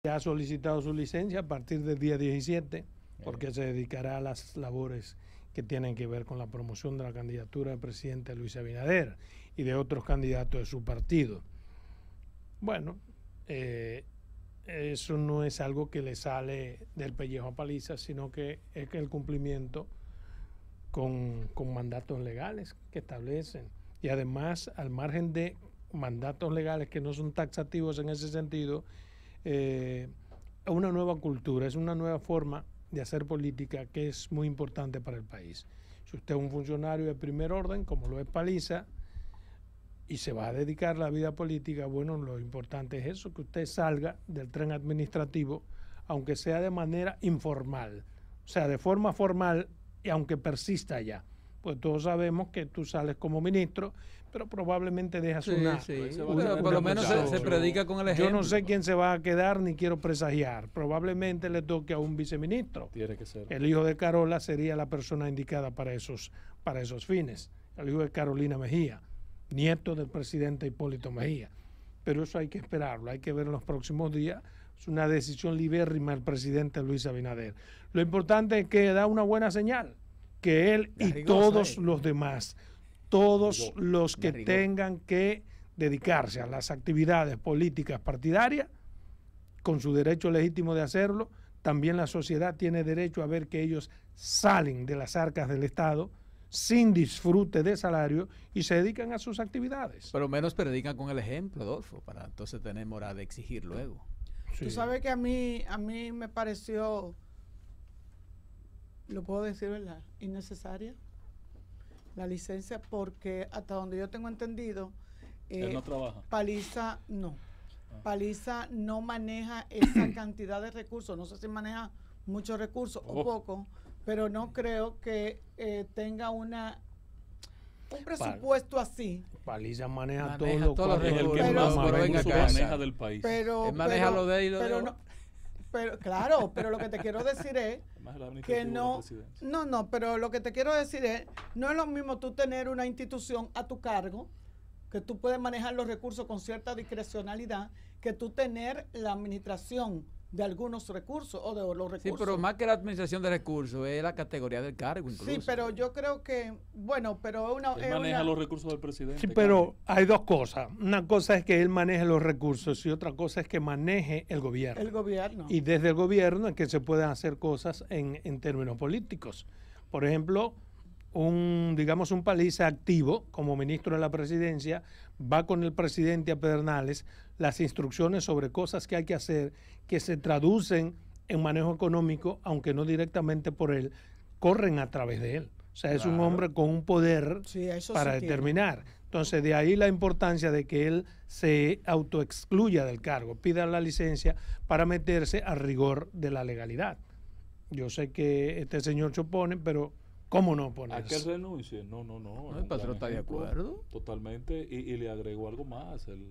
ha solicitado su licencia a partir del día 17, porque se dedicará a las labores que tienen que ver con la promoción de la candidatura del presidente Luis Abinader y de otros candidatos de su partido. Bueno, eso no es algo que le sale del pellejo a Paliza, sino que es que el cumplimiento con mandatos legales que establecen. Y además, al margen de mandatos legales que no son taxativos en ese sentido, una nueva cultura, es una nueva forma de hacer política que es muy importante para el país. Si usted es un funcionario de primer orden, como lo es Paliza, y se va a dedicar a la vida política, bueno, lo importante es eso, que usted salga del tren administrativo, aunque sea de manera informal, o sea, de forma formal, y aunque persista allá. Pues todos sabemos que tú sales como ministro, pero probablemente dejas una... Pero por lo menos se predica con el ejemplo. Yo no sé quién se va a quedar, ni quiero presagiar. Probablemente le toque a un viceministro. Tiene que ser. El hijo de Carola sería la persona indicada para esos fines. El hijo de Carolina Mejía, nieto del presidente Hipólito Mejía. Pero eso hay que esperarlo, hay que ver en los próximos días. Es una decisión libérrima del presidente Luis Abinader. Lo importante es que da una buena señal, que él y todos los demás, todos los que tengan que dedicarse a las actividades políticas partidarias, con su derecho legítimo de hacerlo, también la sociedad tiene derecho a ver que ellos salen de las arcas del Estado sin disfrute de salario y se dedican a sus actividades. Pero menos predican con el ejemplo, Adolfo, para entonces tener moral de exigir luego. Sí. Tú sabes que a mí me pareció, lo puedo decir, ¿verdad?, innecesaria la licencia, porque hasta donde yo tengo entendido, él no trabaja. Paliza no maneja esa cantidad de recursos. No sé si maneja muchos recursos o poco, pero no creo que tenga un presupuesto así. Paliza maneja todos los recursos. Maneja del país. Pero maneja lo de él y lo de no, pero claro, pero lo que te quiero decir es que no, pero lo que te quiero decir es, no es lo mismo tú tener una institución a tu cargo, que tú puedes manejar los recursos con cierta discrecionalidad, que tú tener la administración de algunos recursos o de los recursos. Sí, pero más que la administración de recursos es la categoría del cargo incluso. Sí, pero yo creo que, bueno, pero él maneja los recursos del presidente. Sí, pero hay dos cosas. Una cosa es que él maneje los recursos y otra cosa es que maneje el gobierno. El gobierno. Y desde el gobierno es que se pueden hacer cosas en términos políticos. Por ejemplo, digamos un Paliza activo como ministro de la presidencia va con el presidente a Pedernales las instrucciones sobre cosas que hay que hacer que se traducen en manejo económico, aunque no directamente por él, corren a través de él. O sea, es un hombre con un poder para determinar. Entonces, de ahí la importancia de que él se autoexcluya del cargo, pida la licencia para meterse al rigor de la legalidad. Yo sé que este señor se opone, pero ¿cómo no oponerse? ¿A que él renuncie? No. El patrón está de acuerdo. Totalmente. Y le agrego algo más. Él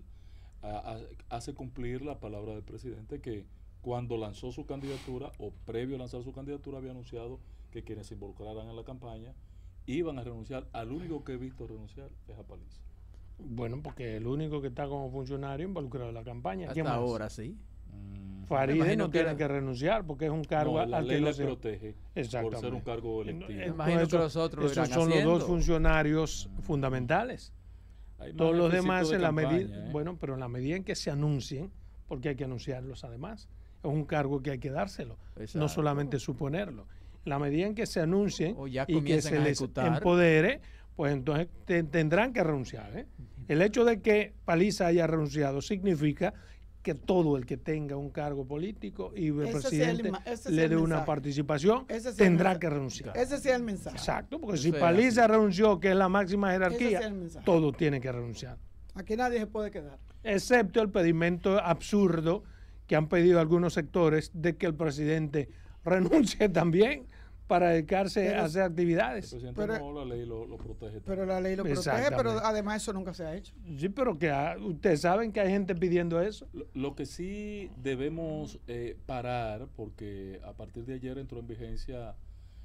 hace cumplir la palabra del presidente, que cuando lanzó su candidatura o previo a lanzar su candidatura había anunciado que quienes se involucraran en la campaña iban a renunciar. Al único que he visto renunciar es a Paliza. Bueno, porque el único que está como funcionario involucrado en la campaña. Hasta ahora sí. Farideh no tiene que renunciar porque es un cargo la al ley que no le se protege por ser un cargo electivo. Imagino que los otros esos son los dos funcionarios fundamentales. Todos los demás en la medida, bueno, pero en la medida en que se anuncien, porque hay que anunciarlos además, es un cargo que hay que dárselo, no solamente suponerlo. En la medida en que se anuncien y que se les empodere, pues entonces tendrán que renunciar. El hecho de que Paliza haya renunciado significa que todo el que tenga un cargo político y el presidente le dé una participación, tendrá que renunciar. Ese sí es el mensaje. Exacto, porque si Paliza renunció, que es la máxima jerarquía, todos tienen que renunciar. Aquí nadie se puede quedar. Excepto el pedimento absurdo que han pedido algunos sectores de que el presidente renuncie también para dedicarse a hacer actividades. El presidente la ley lo protege. Pero la ley lo protege, pero además eso nunca se ha hecho. Sí, pero que ustedes saben que hay gente pidiendo eso. Lo que sí debemos parar, porque a partir de ayer entró en vigencia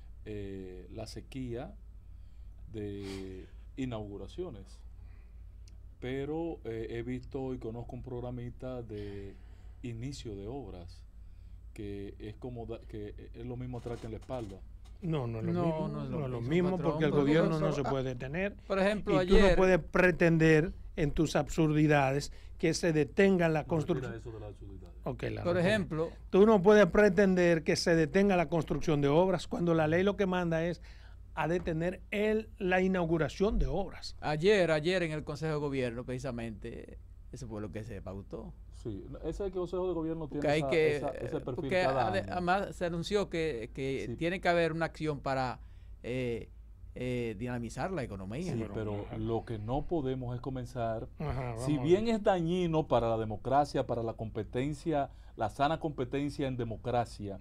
la sequía de inauguraciones. Pero he visto y conozco un programita de inicio de obras, que es como que es lo mismo atraque en la espalda. No es lo mismo. No es lo mismo patrón, porque el gobierno no se puede detener. Por ejemplo, y tú no puedes pretender en tus absurdidades que se detenga la construcción. Por ejemplo, tú no puedes pretender que se detenga la construcción de obras cuando la ley lo que manda es a detener la inauguración de obras. Ayer en el Consejo de Gobierno, precisamente, eso fue lo que se pautó. Sí, ese Consejo de Gobierno tiene ese perfil porque cada año. Además se anunció que sí, tiene que haber una acción para dinamizar la economía. Sí, pero lo que no podemos es comenzar, si bien es dañino para la democracia, para la competencia, la sana competencia en democracia,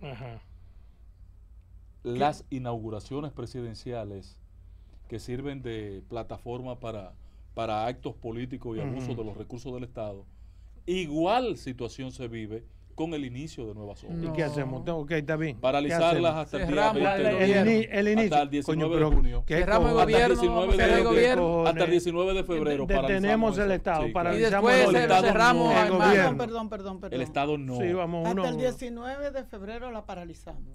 las inauguraciones presidenciales que sirven de plataforma para actos políticos y abuso de los recursos del Estado, igual situación se vive con el inicio de nuevas obras. ¿Y qué hacemos? Ok, está bien. Paralizarlas hasta el día 20 el inicio. Hasta el 19 de junio. Cerramos el gobierno. Hasta el 19 de febrero. Detenemos el Estado. Sí, paralizamos y después el cerramos el gobierno. Perdón. El Estado no. Sí, vamos, hasta el 19 de febrero la paralizamos.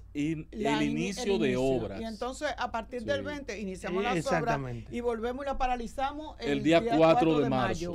El inicio de obras. Y entonces a partir del 20 iniciamos las obras y volvemos y la paralizamos el día 4 de marzo.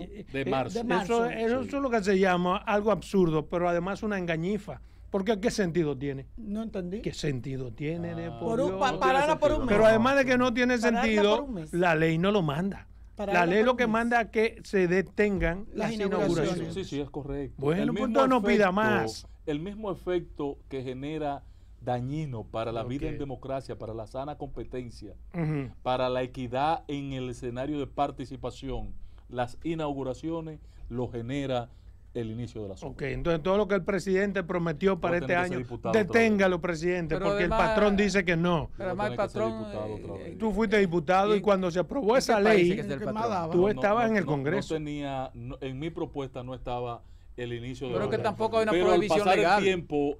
Eso es lo que se llama algo absurdo, pero además una engañifa. Porque ¿qué sentido tiene? No entendí. ¿Qué sentido tiene? Pararla por un mes. Pero además de que no tiene sentido, la ley no lo manda. La ley lo que manda es que se detengan las inauguraciones. Sí, es correcto. Bueno, pues no pida más. El mismo efecto que genera dañino para la vida en democracia, para la sana competencia, para la equidad en el escenario de participación, las inauguraciones lo genera el inicio de las obras. Ok, entonces todo lo que el presidente prometió para este año, deténgalo, presidente, porque además, el patrón dice que no. Pero además el patrón... tú fuiste diputado y cuando se aprobó esa ley, tú estabas en el Congreso. En mi propuesta no estaba el inicio de pero que tampoco hay una pero prohibición al pasar legal. el tiempo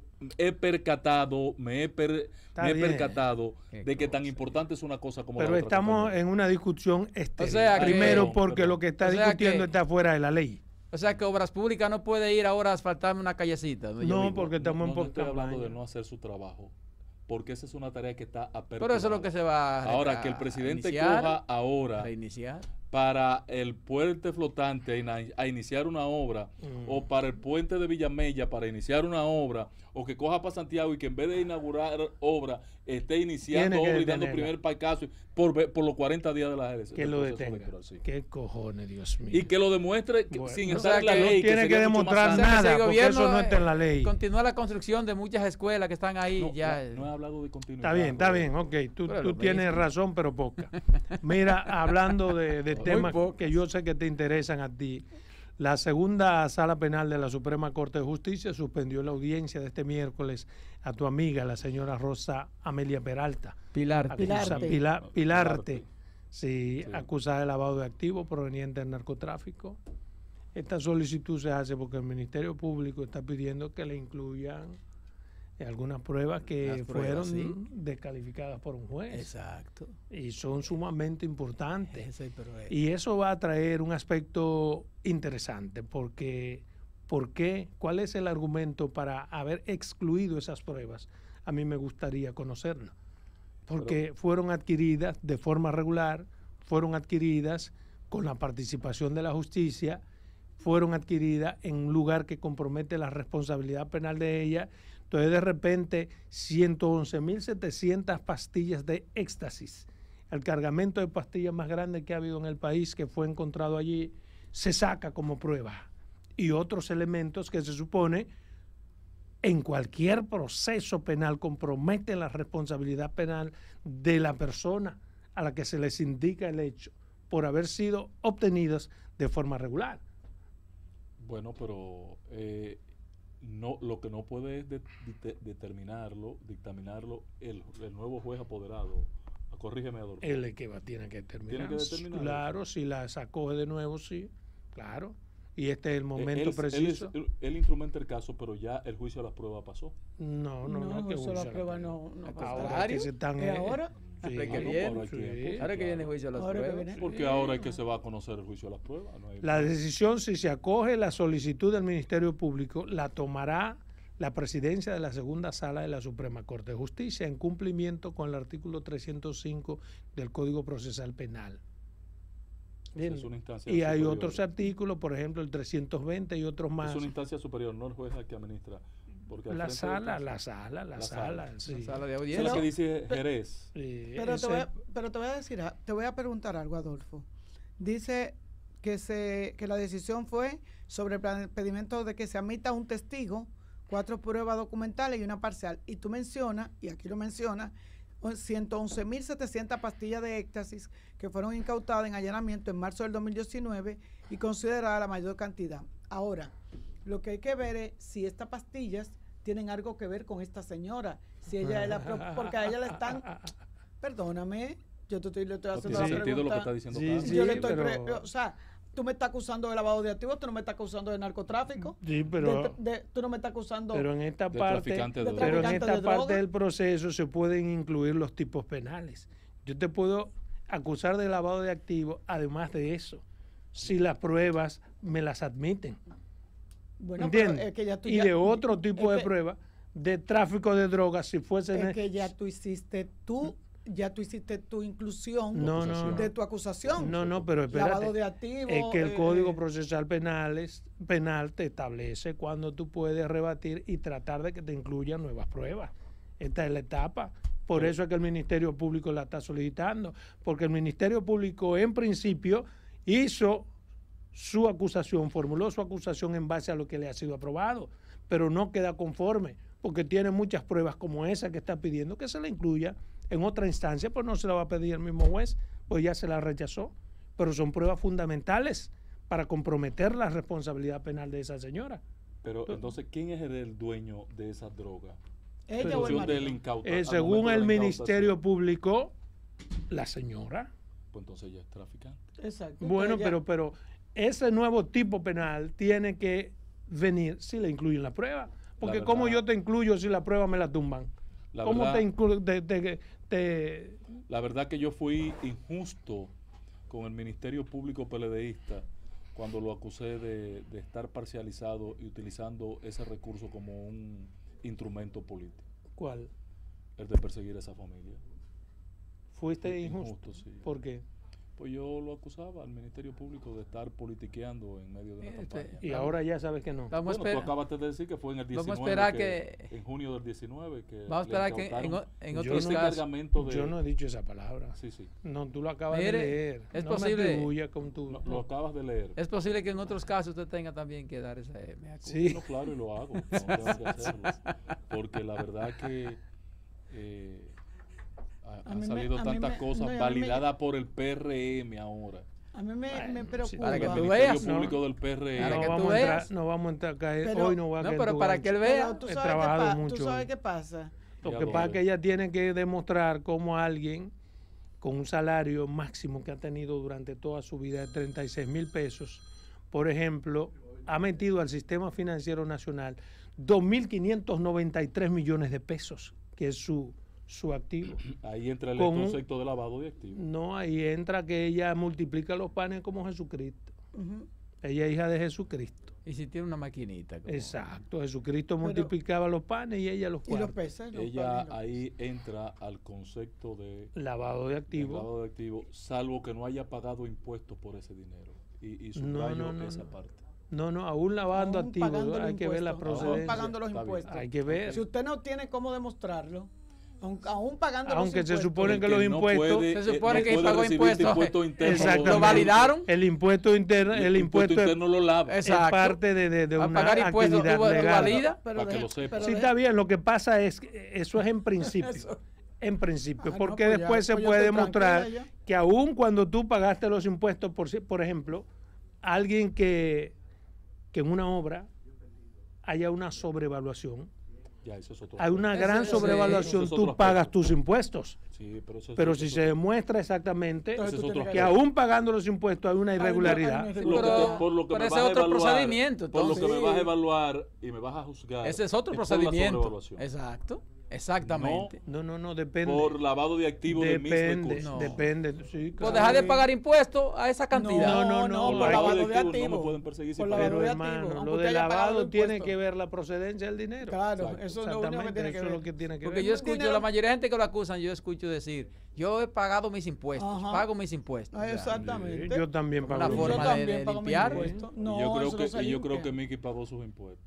me he percatado de que tan importante es una cosa como pero la otra. Pero estamos en una discusión primero porque lo que está discutiendo está fuera de la ley. O sea que Obras Públicas no puede ir ahora a asfaltarme una callecita. No, porque estamos en estoy hablando de no hacer su trabajo, porque esa es una tarea que está aperturada. Pero eso es lo que se va ahora que el presidente coja ahora reiniciar para el puente flotante a iniciar una obra, o para el puente de Villamella para iniciar una obra, o que coja para Santiago y que en vez de inaugurar obra esté iniciando obra y dando primer paso por los 40 días de las elecciones. Que lo detenga. Sí. ¿Qué cojones, Dios mío? Y que lo demuestre sin estar en la ley. No tiene que demostrar nada, porque eso no está en la ley. Continúa la construcción de muchas escuelas que están ahí. No he hablado de continuidad. Está bien, ok. Tú tienes razón, pero poca. Mira, hablando de temas que yo sé que te interesan a ti, la segunda sala penal de la Suprema Corte de Justicia suspendió la audiencia de este miércoles a tu amiga, la señora Rosa Amelia Peralta. Pilarte. Sí, acusada de lavado de activos proveniente del narcotráfico. Esta solicitud se hace porque el Ministerio Público está pidiendo que le incluyan algunas pruebas que fueron descalificadas por un juez. Exacto. Y son sumamente importantes. Y eso va a traer un aspecto interesante porque ¿cuál es el argumento para haber excluido esas pruebas? A mí me gustaría conocerlo. Porque fueron adquiridas de forma regular, fueron adquiridas con la participación de la justicia, fueron adquiridas en un lugar que compromete la responsabilidad penal de ella. Entonces, de repente, 111.700 pastillas de éxtasis, el cargamento de pastillas más grande que ha habido en el país, que fue encontrado allí, se saca como prueba. Y otros elementos que se supone en cualquier proceso penal comprometen la responsabilidad penal de la persona a la que se les indica el hecho por haber sido obtenidas de forma regular. Bueno, pero no, lo que no puede es dictaminarlo el nuevo juez apoderado. Corrígeme, Adolfo. Él es que tiene que determinar. ¿Tiene que determinar? Claro, si la sacó de nuevo, sí, claro. y este es el momento preciso. Él instrumenta el caso, pero ya el juicio de las pruebas pasó. No, que juicio de las pruebas no ahora que se están... ahora? Sí, ahora que viene el juicio de las pruebas. Porque ahora es que se va a conocer el juicio de las pruebas. No hay la decisión, si se acoge la solicitud del Ministerio Público, la tomará la presidencia de la segunda sala de la Suprema Corte de Justicia en cumplimiento con el artículo 305 del Código Procesal Penal. Es una instancia y hay superior. otros artículos, por ejemplo el 320 y otros más. Es una instancia superior, no el juez al que administra. Porque La sala, sí. La sala de Eso audiencia. es lo que dice Jerez. Sí, pero te voy a decir, te voy a preguntar algo, Adolfo. Dice que la decisión fue sobre el pedimento de que se admita un testigo, 4 pruebas documentales y una parcial. Y tú mencionas, y aquí lo mencionas, 111.700 pastillas de éxtasis que fueron incautadas en allanamiento en marzo del 2019 y considerada la mayor cantidad. Ahora, lo que hay que ver es si estas pastillas tienen algo que ver con esta señora, si ella es porque a ella le están, perdóname, yo le estoy haciendo la pregunta. Lo que está diciendo yo le estoy o sea, tú me estás acusando de lavado de activos, tú no me estás acusando de narcotráfico. Sí, pero tú no me estás acusando. Pero en esta parte, del proceso se pueden incluir los tipos penales. Yo te puedo acusar de lavado de activos, además de eso, si las pruebas me las admiten. Bueno, ¿entiendes? Es que ya y de otro tipo de pruebas, de tráfico de drogas, si fuese... Es que ya tú hiciste tu inclusión de tu acusación. No, pero espérate. Lavado de activos. Es que el Código Procesal Penal te establece cuando tú puedes rebatir y tratar de que te incluyan nuevas pruebas. Esta es la etapa. Por eso es que el Ministerio Público la está solicitando. Porque el Ministerio Público, en principio, hizo su acusación, formuló su acusación en base a lo que le ha sido aprobado, pero no queda conforme, porque tiene muchas pruebas como esa que está pidiendo que se la incluya en otra instancia, pues no se la va a pedir el mismo juez, pues ya se la rechazó, pero son pruebas fundamentales para comprometer la responsabilidad penal de esa señora. Pero entonces, ¿quién es el dueño de esa droga? Ella o el marido. Según el Ministerio Público, la señora. Pues entonces ella es traficante. Exacto. Bueno, pero ese nuevo tipo penal tiene que venir si le incluyen la prueba. Porque ¿cómo yo te incluyo si la prueba me la tumban? ¿Cómo te incluyo? La verdad que yo fui injusto con el Ministerio Público PLDista cuando lo acusé de estar parcializado y utilizando ese recurso como un instrumento político. ¿Cuál? El de perseguir a esa familia. ¿Fuiste injusto? Sí. ¿Por qué? Pues yo lo acusaba al Ministerio Público de estar politiqueando en medio de una campaña. Y ahora ya sabes que no. Tú acabaste de decir que fue en el 19. Vamos a esperar en junio del 19. Vamos a esperar que en otros casos. Yo no he dicho esa palabra. Sí. No, tú lo acabas de leer. Es posible. Lo acabas de leer. Es posible que en otros casos usted tenga también que dar esa sí. No, claro, y lo hago. No tengo que hacerlo. Porque la verdad que han salido tantas cosas validadas por el PRM ahora. A mí me preocupa. Para que tú el veas. Público del PRM. No vamos a entrar a caer. Hoy no va a caer. No, pero para que él vea. Tú sabes qué pasa. Lo que pasa es que ella tiene que demostrar cómo alguien con un salario máximo que ha tenido durante toda su vida de 36,000 pesos, por ejemplo, ha metido al sistema financiero nacional 2.593 millones de pesos, que es su activo. Ahí entra el concepto de lavado de activos. No, ahí entra que ella multiplica los panes como Jesucristo. Ella es hija de Jesucristo. Y si tiene una maquinita. Exacto, Jesucristo multiplicaba los panes y ella los cuartos. Y los peces. Ella ahí entra al concepto de lavado de activos. Lavado de activos, salvo que no haya pagado impuestos por ese dinero. Y subrayo esa parte. No, aún lavando activos, hay que ver la procedencia. Aún pagando los impuestos. Hay que ver. Si usted no tiene cómo demostrarlo, aún pagando los aunque impuestos. se supone que los impuestos se supone que pagó impuestos interno, lo validaron. El impuesto interno lo lava. Es parte de una pagar impuestos, actividad legal. Valida, para que lo sepa. Sí, está bien. Lo que pasa es que eso es en principio. En principio, porque pues después se puede demostrar que aún cuando tú pagaste los impuestos, por ejemplo, alguien que en una obra haya una sobrevaluación, Ya, eso es otro hay una gran sobrevaluación, tú pagas tus impuestos. Sí, pero si se demuestra exactamente que aún pagando los impuestos hay una irregularidad. Por lo que me vas a evaluar, procedimiento, por lo que me vas a evaluar y me vas a juzgar. Ese es otro procedimiento. Exacto. Exactamente. No, depende. Por lavado de activos de mis recursos. No. Depende, sí, claro. Por dejar de pagar impuestos a esa cantidad. No, por lavado de activos no me pueden perseguir. Pero hermano, lo de lavado tiene que ver la procedencia del dinero. Claro, eso es lo único que tiene que ver. Eso es lo que tiene que ver. Porque yo escucho, la mayoría de gente que lo acusan, yo escucho decir, yo he pagado mis impuestos, pago mis impuestos. Exactamente. Yo también pago mis impuestos. Una forma de limpiar. Yo creo que Miki pagó sus impuestos.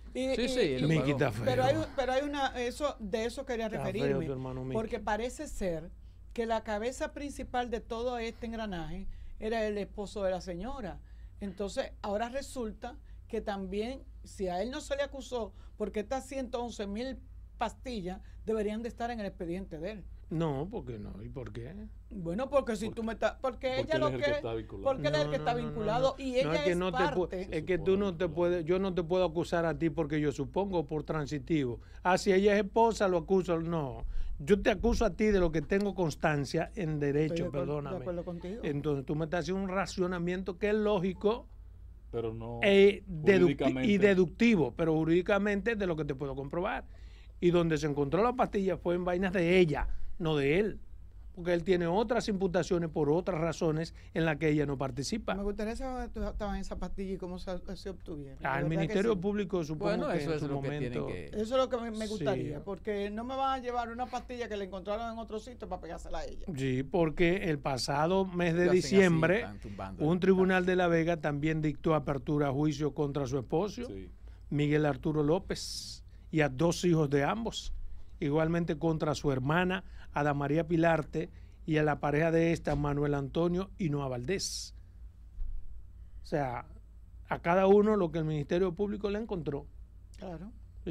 Pero hay de eso quería referirme, porque parece ser que la cabeza principal de todo este engranaje era el esposo de la señora. Entonces, ahora resulta que también, si a él no se le acusó, porque estas 111,000 pastillas deberían de estar en el expediente de él. No, ¿por qué no? ¿Y por qué? Bueno, porque si tú me estás... Porque ella lo que... Porque él es el que está vinculado y ella es parte. Es que tú no te puedes... Yo no te puedo acusar a ti porque yo supongo por transitivo. Si ella es esposa, lo acuso. No. Yo te acuso a ti de lo que tengo constancia en derecho, perdóname. De acuerdo contigo. Entonces tú me estás haciendo un racionamiento que es lógico, pero no y deductivo, pero jurídicamente de lo que te puedo comprobar. Y donde se encontró la pastilla fue en vainas de ella, no de él, porque él tiene otras imputaciones por otras razones en las que ella no participa. Me gustaría saber dónde estaban esas pastillas y cómo se obtuvieron. El Ministerio Público supongo que en su momento... Eso es lo que me gustaría, porque no me van a llevar una pastilla que le encontraron en otro sitio para pegársela a ella. Sí, porque el pasado mes de diciembre un tribunal de La Vega también dictó apertura a juicio contra su esposo, Miguel Arturo López, y a 2 hijos de ambos. Igualmente contra su hermana, Ada María Pilarte, y a la pareja de esta, Manuel Antonio Hinoa Valdés. O sea, a cada uno lo que el Ministerio Público le encontró. Claro.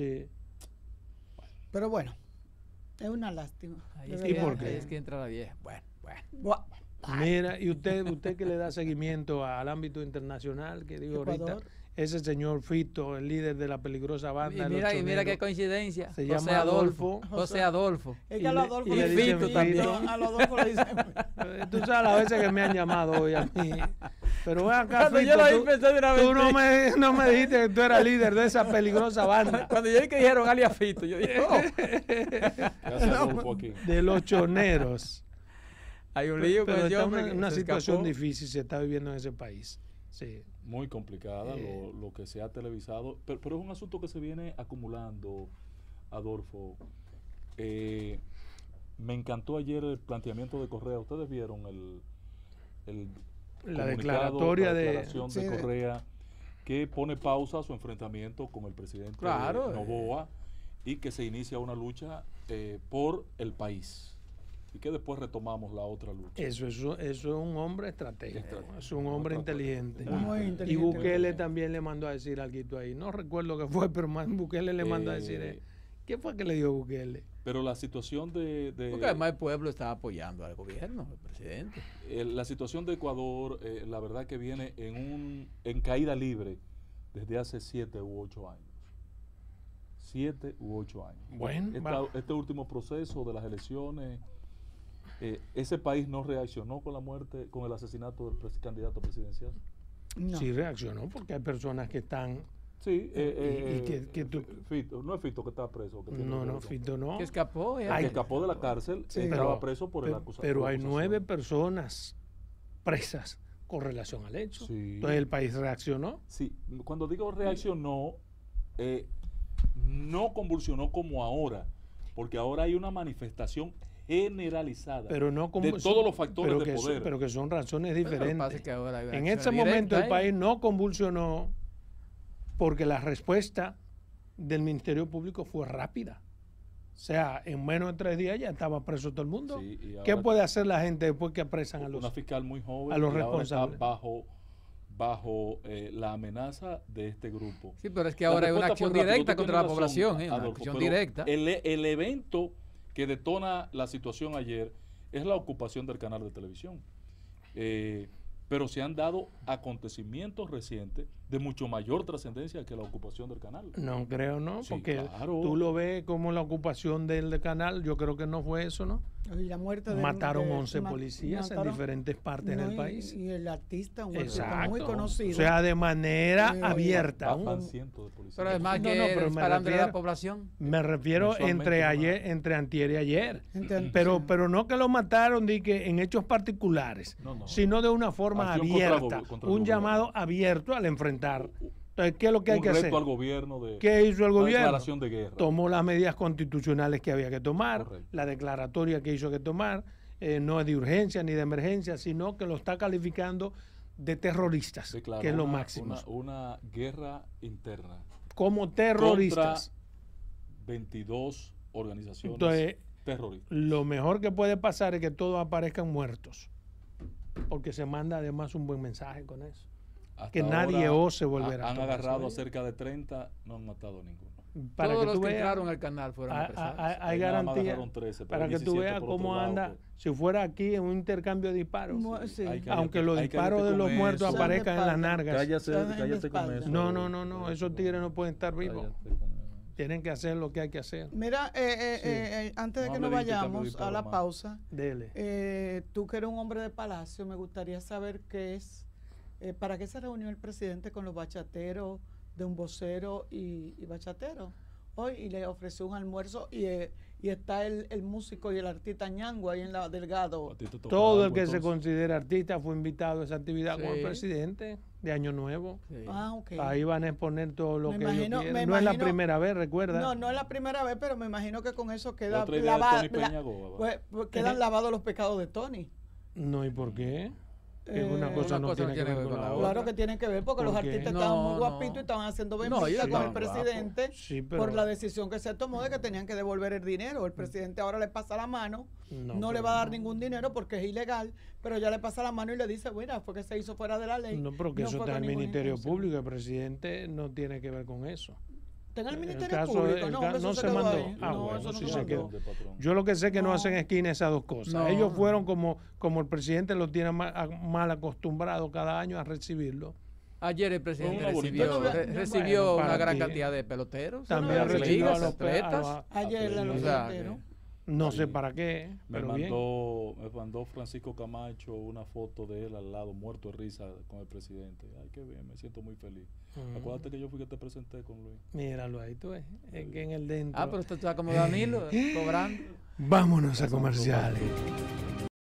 Pero bueno, es una lástima. ¿Y por qué? Es que entra la vieja. Bueno. Mira, y usted que le da seguimiento al ámbito internacional, que digo ahorita, ese señor Fito, el líder de la peligrosa banda. Y mira qué coincidencia. Se llama Adolfo. José Adolfo. Es que a los Adolfo le dicen Fito también. A los Adolfo le dicen. Tú sabes las veces que me han llamado hoy a mí. Pero ven acá, Fito, tú no me dijiste que tú eras líder de esa peligrosa banda. Cuando yo vi que dijeron alias Fito, yo dije, de los choneros. Hay un lío con ese hombre. Una situación difícil se está viviendo en ese país. Sí. Muy complicada lo que se ha televisado, pero es un asunto que se viene acumulando, Adolfo. Me encantó ayer el planteamiento de Correa. Ustedes vieron la declaración de Correa, que pone pausa a su enfrentamiento con el presidente Noboa y que se inicia una lucha por el país. Y que después retomamos la otra lucha. Eso es un hombre estratégico, es un hombre inteligente. Muy inteligente. Y Bukele también le mandó a decir algo ahí. No recuerdo qué fue, pero Bukele le mandó a decir, ¿qué fue que le dio Bukele? Pero la situación de porque además el pueblo está apoyando al gobierno, al presidente. La situación de Ecuador, la verdad que viene en caída libre desde hace 7 u 8 años. 7 u 8 años. Bueno, este último proceso de las elecciones... ese país no reaccionó con la muerte, con el asesinato del candidato presidencial. No. Sí reaccionó porque hay personas que están. Sí, Fito, no es Fito que está preso. No, Fito no. Que escapó. Que escapó de la cárcel, estaba preso por el acusación. Pero hay 9 personas presas con relación al hecho. Sí. Entonces el país reaccionó. Sí, cuando digo reaccionó, no convulsionó como ahora, porque ahora hay una manifestación generalizada pero no de todos los factores de poder. Pero que son razones diferentes. Que ahora en ese momento el país no convulsionó porque la respuesta del Ministerio Público fue rápida. O sea, en menos de 3 días ya estaba preso todo el mundo. Sí, ¿qué puede hacer la gente después que apresan una fiscal muy joven a los responsables? Está bajo la amenaza de este grupo. Sí, pero es que ahora hay una acción directa contra la población. Una acción directa. El evento que detona la situación ayer es la ocupación del canal de televisión. Pero se han dado acontecimientos recientes de mucho mayor trascendencia que la ocupación del canal. No creo, ¿no? Sí, porque claro. tú lo ves como la ocupación del canal, yo creo que no fue eso, ¿no? Y la muerte mataron 11 policías en diferentes partes del país. Y el artista, un Exacto. artista muy conocido. O sea, de manera abierta. Van cientos de policías. Pero además que pero disparando a la población. Me refiero entre antier y ayer. Pero no que lo mataron de que en hechos particulares, sino de una forma abierta. Un llamado abierto al enfrentar. Entonces, ¿qué es lo que hay que hacer? Al gobierno ¿Qué hizo el gobierno? Declaración de guerra. Tomó las medidas constitucionales que había que tomar, Correcto. la declaratoria que hizo que tomar, no es de urgencia ni de emergencia, sino que lo está calificando de terroristas, Declaró que es lo máximo. Una guerra interna. Como terroristas. Contra 22 organizaciones Entonces, terroristas. Lo mejor que puede pasar es que todos aparezcan muertos, porque se manda además un buen mensaje con eso. Hasta Que nadie ahora ose volver a Han tomar agarrado a eso. cerca de 30, no han matado a ninguno. Para Todos que los tú que veas, entraron al canal fueron apresados. hay Nada más garantía agarraron 13, pero para que tú 17 veas por cómo otro lado, anda. Si fuera aquí en un intercambio de disparos, Sí. aunque los disparos de los muertos eso. aparezcan en las Cállate, nalgas. Cállate con eso. No, esos tigres no pueden estar vivos. Tienen que hacer lo que hay que hacer. Mira, antes de No que hable nos de intercambio vayamos de a disparos la más. pausa, Dele. tú que eres un hombre de palacio, me gustaría saber qué es, para qué se reunió el presidente con los bachateros de un vocero y bachatero hoy, y le ofreció un almuerzo y está el músico y el artista Ñango ahí en la Delgado. Todo el que se considera artista fue invitado a esa actividad con el Sí. presidente de Año Nuevo. Sí. Ah, ok. Ahí van a exponer todo lo Me que imagino- ellos quieren. me No es la imagino- primera vez, recuerda. No es la primera vez, pero me imagino que con eso queda La otra idea de lavado, Tony Peña Goa, pues, quedan lavados los pecados de Tony. No, ¿y por qué? Que una Eh, cosa una no cosa tiene que ver con la otra. Claro que tienen que ver porque los ¿Por qué? artistas No, estaban muy no. guapitos y estaban haciendo No, benditas ellos con el estaban presidente Sí, pero- por la decisión que se tomó de que tenían que devolver el dinero. El presidente ahora le pasa la mano, no le pero va a dar ningún dinero porque es ilegal, pero ya le pasa la mano y le dice, mira, fue que se hizo fuera de la ley. No, pero que eso fue está en con el ninguna Ministerio intención. Público. El presidente no tiene que ver con eso. Está en el El Ministerio caso Público. es- No, el hombre, eso no se se quedó mandó. ahí. Ah, No, bueno, eso no sí se se mandó. quedó. Yo lo que sé es que no hacen esquina esas dos cosas. No. Ellos fueron como el presidente los tiene mal acostumbrado cada año a recibirlo. Ayer el presidente Una bonita recibió, acción. recibió Bueno, una para gran ti. cantidad de peloteros. También no, recibió ligas, a los atletas. Ayer a los O sea, peloteros. No sé para qué, Me pero bien. mandó Francisco Camacho una foto de él al lado, muerto de risa con el presidente. Ay, qué bien, me siento muy feliz. Acuérdate que yo fui que te presenté con Luis. Míralo ahí, tú ves. Es que en el dentro. Ah, pero usted está como Danilo, cobrando. Vámonos a comerciales.